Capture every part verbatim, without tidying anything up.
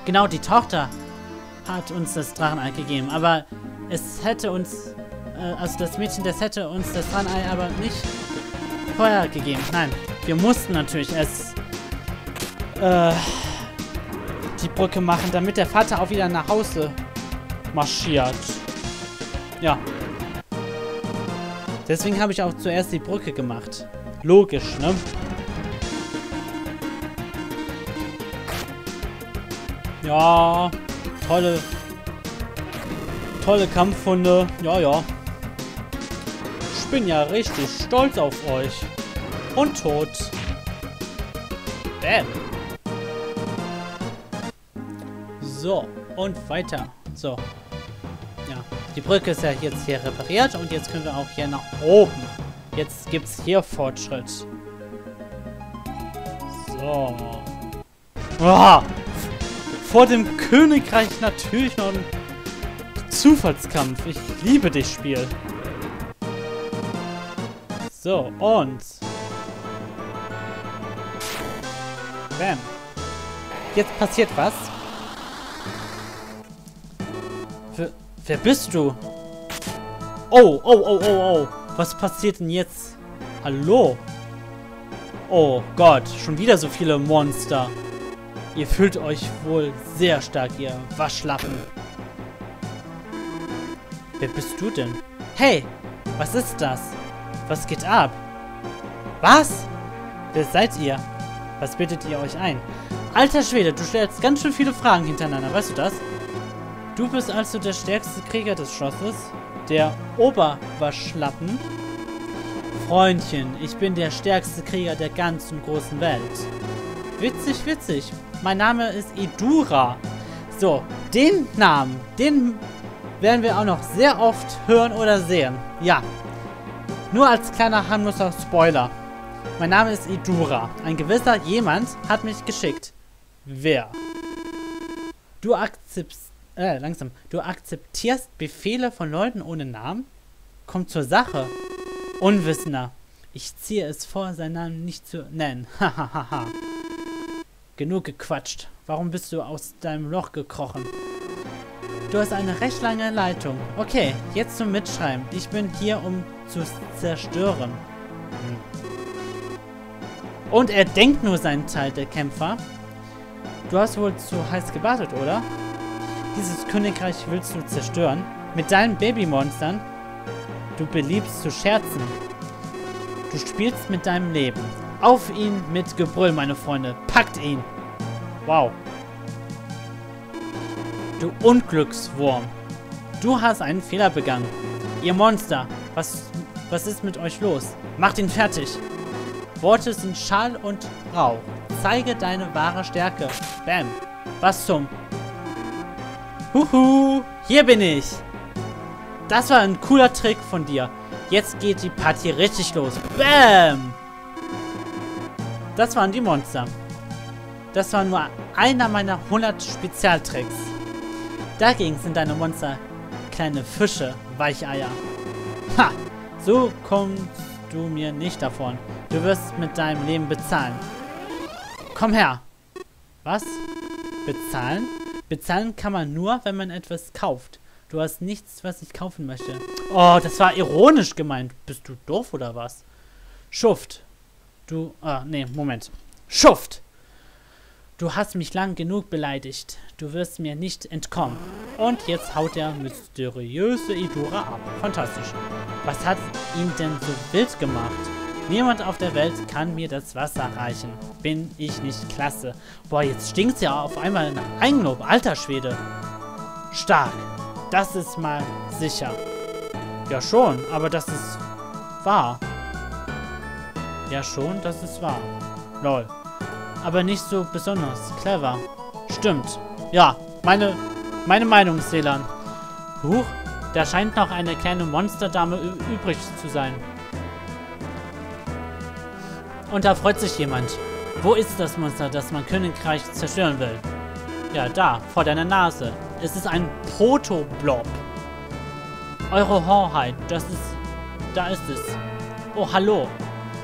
Genau, die Tochter hat uns das Drachenei gegeben. Aber es hätte uns... Äh, also das Mädchen, das hätte uns das Drachenei aber nicht vorher gegeben. Nein, wir mussten natürlich erst... Äh, die Brücke machen, damit der Vater auch wieder nach Hause marschiert. Ja. Deswegen habe ich auch zuerst die Brücke gemacht. Logisch, ne? Ja. Tolle. Tolle Kampfhunde. Ja, ja. Ich bin ja richtig stolz auf euch. Und tot. Bam. So. Und weiter. So. Ja. Die Brücke ist ja jetzt hier repariert. Und jetzt können wir auch hier nach oben. Jetzt gibt es hier Fortschritt. So. Oh. Vor dem Königreich natürlich noch ein Zufallskampf. Ich liebe das Spiel. So, und... Bam. Jetzt passiert was. Wer, wer bist du? Oh, oh, oh, oh, oh. Was passiert denn jetzt? Hallo? Oh Gott, schon wieder so viele Monster. Ihr fühlt euch wohl sehr stark, ihr Waschlappen. Wer bist du denn? Hey, was ist das? Was geht ab? Was? Wer seid ihr? Was bildet ihr euch ein? Alter Schwede, du stellst ganz schön viele Fragen hintereinander, weißt du das? Du bist also der stärkste Krieger des Schlosses, der Oberwaschlappen. Freundchen, ich bin der stärkste Krieger der ganzen großen Welt. Witzig, witzig. Mein Name ist Idura. So, den Namen, den werden wir auch noch sehr oft hören oder sehen. Ja. Nur als kleiner harmloser Spoiler. Mein Name ist Idura. Ein gewisser jemand hat mich geschickt. Wer? Du akzeptierst, äh, langsam. Du akzeptierst Befehle von Leuten ohne Namen? Kommt zur Sache. Unwissender. Ich ziehe es vor, seinen Namen nicht zu nennen. Hahaha. Genug gequatscht. Warum bist du aus deinem Loch gekrochen? Du hast eine recht lange Leitung. Okay, jetzt zum Mitschreiben. Ich bin hier, um zu zerstören. Hm. Und er denkt nur seinen Teil, der Kämpfer. Du hast wohl zu heiß gewartet, oder? Dieses Königreich willst du zerstören? Mit deinen Babymonstern? Du beliebst zu scherzen. Du spielst mit deinem Leben. Auf ihn mit Gebrüll, meine Freunde. Packt ihn. Wow. Du Unglückswurm. Du hast einen Fehler begangen. Ihr Monster. Was, was ist mit euch los? Macht ihn fertig. Worte sind Schall und Rauch. Zeige deine wahre Stärke. Bam. Was zum... Huhu. Hier bin ich. Das war ein cooler Trick von dir. Jetzt geht die Party richtig los. Bam. Das waren die Monster. Das war nur einer meiner hundert Spezialtricks. Dagegen sind deine Monster kleine Fische, Weicheier. Ha! So kommst du mir nicht davon. Du wirst mit deinem Leben bezahlen. Komm her. Was? Bezahlen? Bezahlen kann man nur, wenn man etwas kauft. Du hast nichts, was ich kaufen möchte. Oh, das war ironisch gemeint. Bist du doof oder was? Schuft. Du, ah, nee, Moment. Schuft! Du hast mich lang genug beleidigt. Du wirst mir nicht entkommen. Und jetzt haut der mysteriöse Idura ab. Fantastisch. Was hat ihn denn so wild gemacht? Niemand auf der Welt kann mir das Wasser reichen. Bin ich nicht klasse. Boah, jetzt stinkt's ja auf einmal nach Eigenlob. Alter Schwede. Stark. Das ist mal sicher. Ja schon, aber das ist wahr. Ja schon, das ist wahr. Lol. Aber nicht so besonders clever. Stimmt. Ja, meine, meine Meinung, Selan. Huch, da scheint noch eine kleine Monsterdame übrig zu sein. Und da freut sich jemand. Wo ist das Monster, das mein Königreich zerstören will? Ja, da, vor deiner Nase. Es ist ein Protoblob. Eure Hoheit, das ist... Da ist es. Oh, hallo.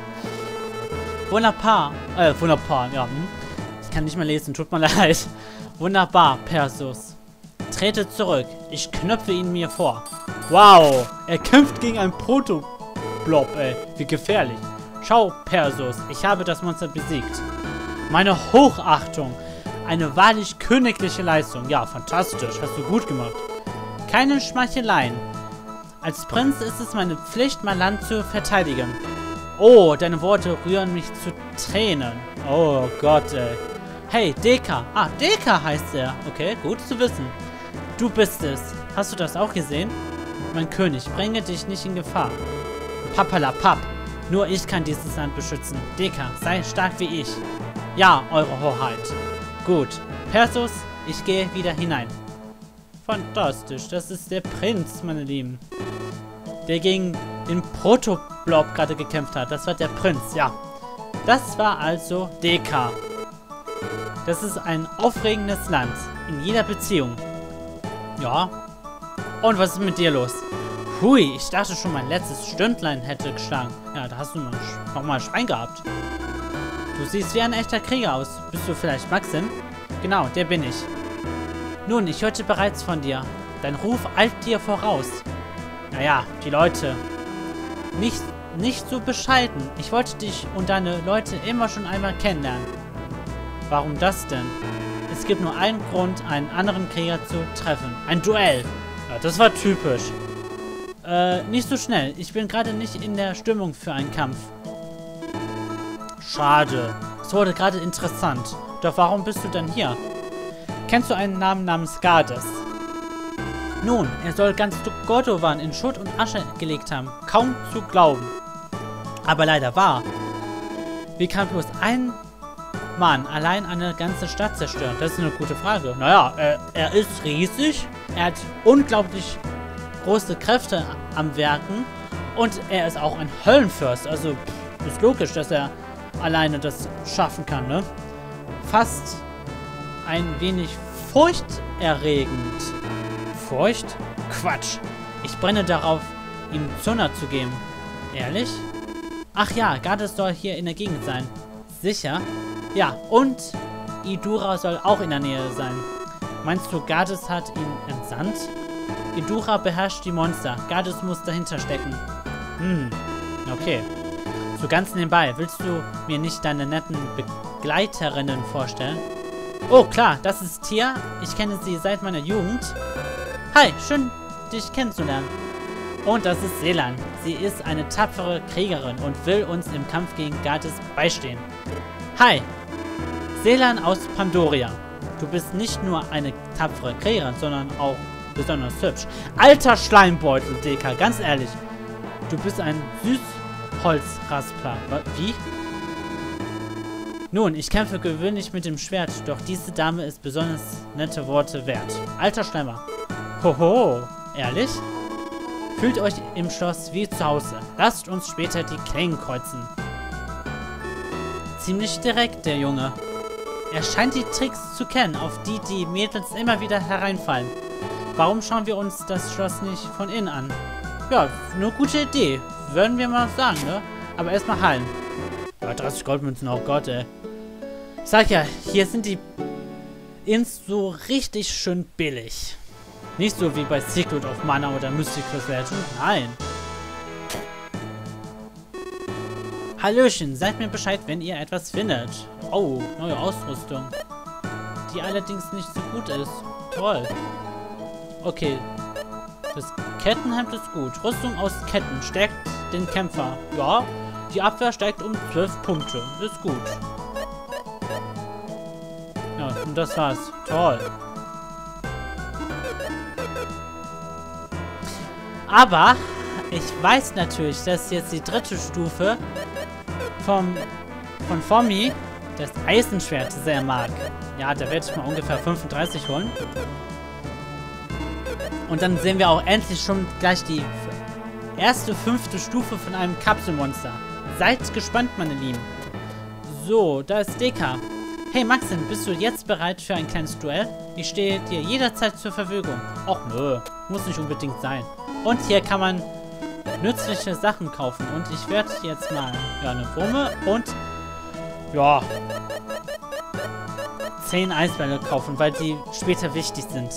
Bonaparte. Äh, Bonaparte, ja. Hm. Ich kann nicht mehr lesen, tut mir leid. Wunderbar, Perseus. Trete zurück. Ich knöpfe ihn mir vor. Wow, er kämpft gegen einen Protoblob, ey. Wie gefährlich. Schau, Perseus, ich habe das Monster besiegt. Meine Hochachtung. Eine wahrlich königliche Leistung. Ja, fantastisch. Hast du gut gemacht. Keine Schmeicheleien. Als Prinz ist es meine Pflicht, mein Land zu verteidigen. Oh, deine Worte rühren mich zu Tränen. Oh Gott, ey. Hey, Deka. Ah, Deka heißt er. Okay, gut zu wissen. Du bist es. Hast du das auch gesehen? Mein König, bringe dich nicht in Gefahr. Papalapap. Nur ich kann dieses Land beschützen. Deka, sei stark wie ich. Ja, eure Hoheit. Gut. Perseus, ich gehe wieder hinein. Fantastisch. Das ist der Prinz, meine Lieben. Der gegen den Protoblob gerade gekämpft hat. Das war der Prinz, ja. Das war also Deka. Das ist ein aufregendes Land. In jeder Beziehung. Ja. Und was ist mit dir los? Hui, ich dachte schon, mein letztes Stündlein hätte geschlagen. Ja, da hast du noch mal ein Schwein gehabt. Du siehst wie ein echter Krieger aus. Bist du vielleicht Maxim? Genau, der bin ich. Nun, ich hörte bereits von dir. Dein Ruf eilt dir voraus. Naja, die Leute. Nicht, nicht so bescheiden. Ich wollte dich und deine Leute immer schon einmal kennenlernen. Warum das denn? Es gibt nur einen Grund, einen anderen Krieger zu treffen. Ein Duell. Ja, das war typisch. Äh, nicht so schnell. Ich bin gerade nicht in der Stimmung für einen Kampf. Schade. Es wurde gerade interessant. Doch warum bist du denn hier? Kennst du einen Namen namens Gades? Nun, er soll ganz Gordovan in Schutt und Asche gelegt haben. Kaum zu glauben. Aber leider wahr. Wie kann bloß ein Mann allein eine ganze Stadt zerstören? Das ist eine gute Frage. Naja, er, er ist riesig. Er hat unglaublich große Kräfte am Werken. Und er ist auch ein Höllenfürst. Also ist logisch, dass er alleine das schaffen kann, ne? Fast ein wenig furchterregend. Furcht? Quatsch. Ich brenne darauf, ihm Zunder zu geben. Ehrlich? Ach ja, Gades soll hier in der Gegend sein. Sicher? Ja, und Idura soll auch in der Nähe sein. Meinst du, Gades hat ihn entsandt? Idura beherrscht die Monster. Gades muss dahinter stecken. Hm, okay. So ganz nebenbei, willst du mir nicht deine netten Begleiterinnen vorstellen? Oh, klar, das ist Tia. Ich kenne sie seit meiner Jugend. Hi, schön, dich kennenzulernen. Und das ist Selan. Sie ist eine tapfere Kriegerin und will uns im Kampf gegen Gades beistehen. Hi, Selan aus Pandoria. Du bist nicht nur eine tapfere Kriegerin, sondern auch besonders hübsch. Alter Schleimbeutel, Deka, ganz ehrlich. Du bist ein Süßholzraspler. Wie? Nun, ich kämpfe gewöhnlich mit dem Schwert, doch diese Dame ist besonders nette Worte wert. Alter Schleimer. Hoho, ehrlich? Fühlt euch im Schloss wie zu Hause. Lasst uns später die Klingen kreuzen. Ziemlich direkt, der Junge. Er scheint die Tricks zu kennen, auf die die Mädels immer wieder hereinfallen. Warum schauen wir uns das Schloss nicht von innen an? Ja, eine gute Idee. Würden wir mal sagen, ne? Aber erstmal heilen. Ja, dreißig Goldmünzen, oh Gott, ey. Ich sag ja, hier sind die Inns so richtig schön billig. Nicht so wie bei Secret of Mana oder Mysticus Legend. Nein. Hallöchen, seid mir Bescheid, wenn ihr etwas findet. Oh, neue Ausrüstung. Die allerdings nicht so gut ist. Toll. Okay. Das Kettenhemd ist gut. Rüstung aus Ketten stärkt den Kämpfer. Ja, die Abwehr steigt um zwölf Punkte. Ist gut. Ja, und das war's. Toll. Aber ich weiß natürlich, dass jetzt die dritte Stufe vom, von Formi das Eisenschwert sehr mag. Ja, da werde ich mal ungefähr fünfunddreißig holen. Und dann sehen wir auch endlich schon gleich die erste fünfte Stufe von einem Kapselmonster. Seid gespannt, meine Lieben. So, da ist Deka. Hey Maxim, bist du jetzt bereit für ein kleines Duell? Ich stehe dir jederzeit zur Verfügung. Och nö, muss nicht unbedingt sein. Und hier kann man nützliche Sachen kaufen. Und ich werde jetzt mal ja, eine Wumme und ja zehn Eisbälle kaufen, weil die später wichtig sind.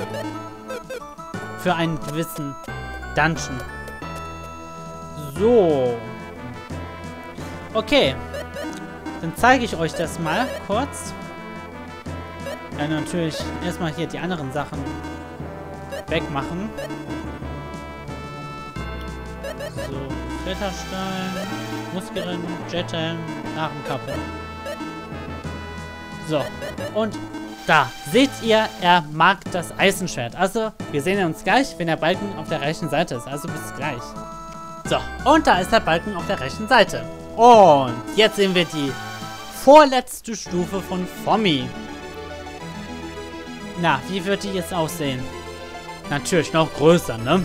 Für einen gewissen Dungeon. So. Okay. Dann zeige ich euch das mal kurz. Ja, natürlich erstmal hier die anderen Sachen wegmachen. So, Kletterstein, Muskeln, Jethelm, Narrenkappe. So, und da seht ihr, er mag das Eisenschwert. Also, wir sehen uns gleich, wenn der Balken auf der rechten Seite ist. Also bis gleich. So, und da ist der Balken auf der rechten Seite. Und jetzt sehen wir die vorletzte Stufe von Fommi. Na, wie wird die jetzt aussehen? Natürlich noch größer, ne?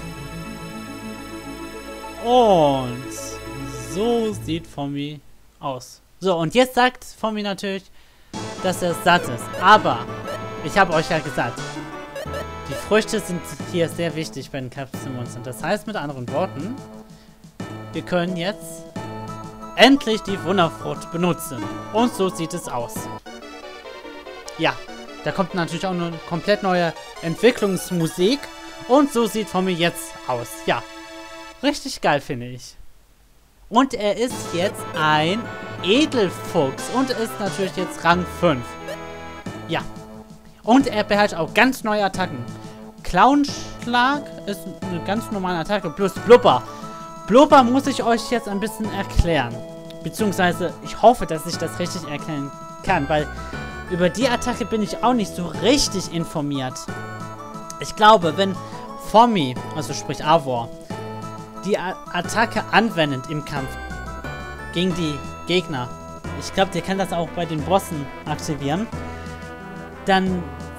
Und so sieht Fommi aus. So, und jetzt sagt Fommi natürlich, dass er satt ist. Aber, ich habe euch ja gesagt, die Früchte sind hier sehr wichtig bei den Kapselmonstern. Das heißt mit anderen Worten, wir können jetzt endlich die Wunderfrucht benutzen. Und so sieht es aus. Ja, da kommt natürlich auch eine komplett neue Entwicklungsmusik. Und so sieht Fommi jetzt aus. Ja, richtig geil, finde ich. Und er ist jetzt ein Edelfuchs und ist natürlich jetzt Rang fünf. Ja. Und er beherrscht auch ganz neue Attacken. Clownschlag ist eine ganz normale Attacke plus Blubber. Blubber muss ich euch jetzt ein bisschen erklären. Beziehungsweise, ich hoffe, dass ich das richtig erklären kann, weil über die Attacke bin ich auch nicht so richtig informiert. Ich glaube, wenn Fommi, also sprich Avor, die A Attacke anwendet im Kampf gegen die Gegner, ich glaube, der kann das auch bei den Bossen aktivieren, dann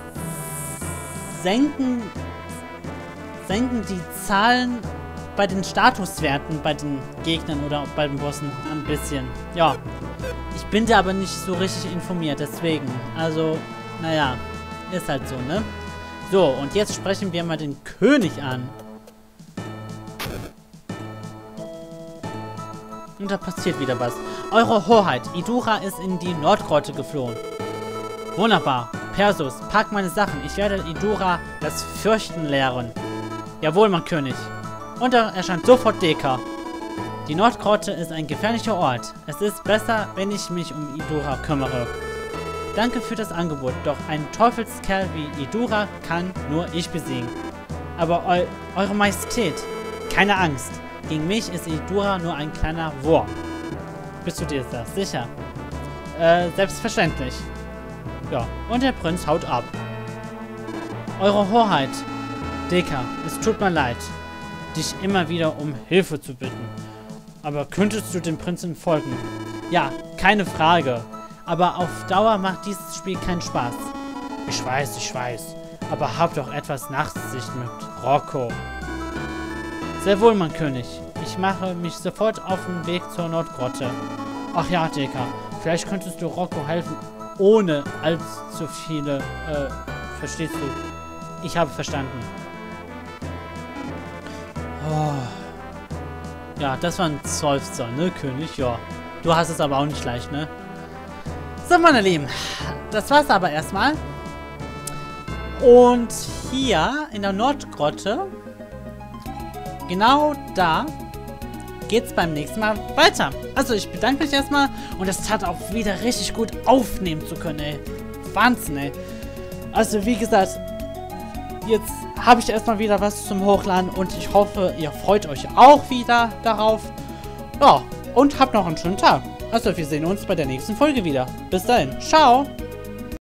senken, senken die Zahlen bei den Statuswerten bei den Gegnern oder bei den Bossen ein bisschen. Ja, ich bin da aber nicht so richtig informiert, deswegen, also, naja, ist halt so, ne? So, und jetzt sprechen wir mal den König an. Und da passiert wieder was. Eure Hoheit, Idura ist in die Nordgrotte geflohen. Wunderbar. Persus, pack meine Sachen. Ich werde Idura das Fürchten lehren. Jawohl, mein König. Und da erscheint sofort Deka. Die Nordgrotte ist ein gefährlicher Ort. Es ist besser, wenn ich mich um Idura kümmere. Danke für das Angebot, doch ein Teufelskerl wie Idura kann nur ich besiegen. Aber eu Eure Majestät, keine Angst. Gegen mich ist Idura nur ein kleiner Wurm. Bist du dir das sicher? Äh, selbstverständlich. Ja, und der Prinz haut ab. Eure Hoheit, Deka, es tut mir leid, dich immer wieder um Hilfe zu bitten. Aber könntest du dem Prinzen folgen? Ja, keine Frage. Aber auf Dauer macht dieses Spiel keinen Spaß. Ich weiß, ich weiß. Aber hab doch etwas Nachsicht mit Rocco. Sehr wohl, mein König. Ich mache mich sofort auf den Weg zur Nordgrotte. Ach ja, Deka. Vielleicht könntest du Rocco helfen, ohne allzu viele... Äh, verstehst du? Ich habe verstanden. Oh. Ja, das war ein Seufzer, ne, König? Ja. Du hast es aber auch nicht leicht, ne? So, meine Lieben, das war's aber erstmal. Und hier in der Nordgrotte, genau da, geht's beim nächsten Mal weiter. Also ich bedanke mich erstmal und es tat auch wieder richtig gut aufnehmen zu können, ey. Wahnsinn, ey. Also wie gesagt, jetzt habe ich erstmal wieder was zum Hochladen und ich hoffe, ihr freut euch auch wieder darauf. Ja, und habt noch einen schönen Tag. Also, wir sehen uns bei der nächsten Folge wieder. Bis dahin. Ciao.